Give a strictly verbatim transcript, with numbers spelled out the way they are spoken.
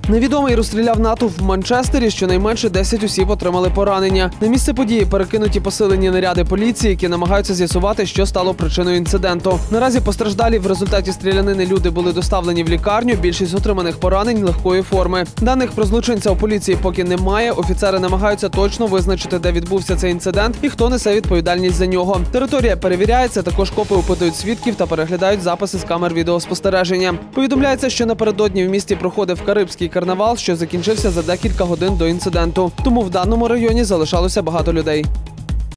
Невідомий розстріляв натовп в Манчестері, щонайменше десять осіб отримали поранення. На місце події перекинуті посилені наряди поліції, які намагаються з'ясувати, що стало причиною інциденту. Наразі постраждалі в результаті стрілянини люди були доставлені в лікарню, більшість отриманих поранень легкої форми. Даних про злочинця у поліції поки немає, офіцери намагаються точно визначити, де відбувся цей інцидент і хто несе відповідальність за нього. Територія перевіряється, також копи опитують свідків та переглядають записи з камер відеоспостереження. Повідомляється, що напередодні в місті проходив Карибський карнавал, що закінчився за декілька годин до інциденту. Тому в даному районі залишалося багато людей.